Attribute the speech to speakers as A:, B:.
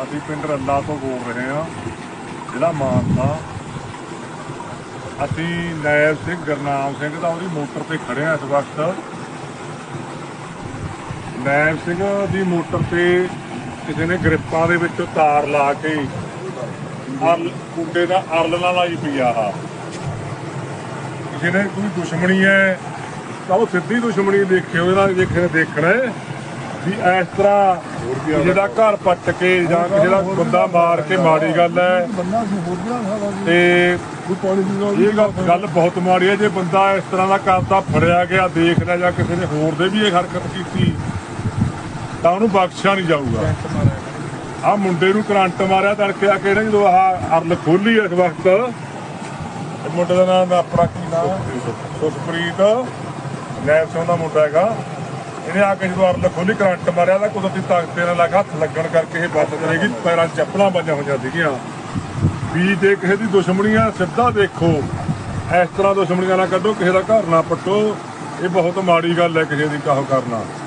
A: ਅਸੀਂ ਪਿੰਡ ਰੱਲਾ ਤੋਂ ਬੋਲ ਰਹੇ ਹਾਂ, ਜ਼ਿਲ੍ਹਾ ਮਾਨਸਾ। ਅਸੀਂ ਨਾਇਬ ਸਿੰਘ ਗੁਰਨਾਮ ਸਿੰਘ ਦਾ ਉਹਦੀ ਮੋਟਰ ਤੇ ਖੜੇ ਹਾਂ ਇਸ ਵਕਤ। ਨਾਇਬ ਸਿੰਘ ਦੀ ਮੋਟਰ ਤੇ ਕਿਸੇ ਨੇ ਗ੍ਰਿਪਾਂ ਦੇ ਵਿੱਚੋਂ ਤਾਰ ਲਾ ਕੇ ਕੁੰਡੇ ਦਾ ਅਰਲ ਨਾਲ ਲਾਈ ਪਈ ਆ। ਕਿਸੇ ਨੇ ਕੋਈ ਦੁਸ਼ਮਣੀ ਹੈ ਤਾਂ ਉਹ ਸਿੱਧੀ ਦੁਸ਼ਮਣੀ ਦੇਖਿਓ, ਇਹਦਾ ਜੇ ਕਿਸੇ ਨੇ ਦੇਖਣਾ ਵੀ ਇਸ ਤਰ੍ਹਾਂ ਕਿਸੇ ਦਾ ਘਰ ਪੱਟ ਕੇ ਜਾਂ ਕਿਸੇ ਦਾ ਬੰਦਾ ਮਾਰ ਕੇ ਮਾੜੀ ਗੱਲ ਹੈ। ਤੇ ਇਹ ਗੱਲ ਬਹੁਤ ਮਾੜੀ ਹੈ। ਜੇ ਬੰਦਾ ਇਸ ਤਰ੍ਹਾਂ ਦਾ ਕਰਦਾ ਫੜਿਆ ਗਿਆ, ਦੇਖ ਲਿਆ ਜਾਂ ਕਿਸੇ ਨੇ ਹੋਰ ਦੇ ਵੀ ਇਹ ਹਰਕਤ ਕੀਤੀ ਤਾਂ ਉਹਨੂੰ ਬਖਸ਼ਿਆ ਨਹੀਂ ਜਾਊਗਾ। ਆਹ ਮੁੰਡੇ ਨੂੰ ਕਰੰਟ ਮਾਰਿਆ ਤੜਕੇ ਆ ਕੇ ਜਦੋਂ ਆਹ ਅਰਲ ਖੋਲੀ ਇਸ ਵਕਤ, ਮੁੰਡੇ ਦਾ ਨਾਮ ਆਪਣਾ ਕੀ ਨਾਮ, ਸੁਖਪ੍ਰੀਤ, ਨਾਇਬ ਸਿੰਘ ਦਾ ਮੁੰਡਾ ਹੈਗਾ। ਇਹਨੇ ਆ ਕੇ ਜਦੋਂ ਅਰਲ ਖੋਲੀ ਕਰੰਟ ਮਾਰਿਆ ਤਾਂ ਕੁਦਰਤੀ ਤਾਕਤੇ ਨਾਲ ਲੱਗਾ, ਹੱਥ ਲੱਗਣ ਕਰਕੇ ਇਹ ਬੱਤ ਕਰੇਗੀ, ਪੈਰਾਂ 'ਚ ਚੱਪਲਾਂ ਪਾਈਆਂ ਹੋਈਆਂ ਸੀਗੀਆਂ। ਵੀ ਜੇ ਕਿਸੇ ਦੀ ਦੁਸ਼ਮਣੀ ਆ ਸਿੱਧਾ ਦੇਖੋ, ਇਸ ਤਰ੍ਹਾਂ ਦੁਸ਼ਮਣੀਆਂ ਨਾ ਕੱਢੋ, ਕਿਸੇ ਦਾ ਘਰ ਨਾ ਪੱਟੋ। ਇਹ ਬਹੁਤ ਮਾੜੀ ਗੱਲ ਹੈ ਕਿਸੇ ਦੀ ਕਾਹ ਕਰਨਾ।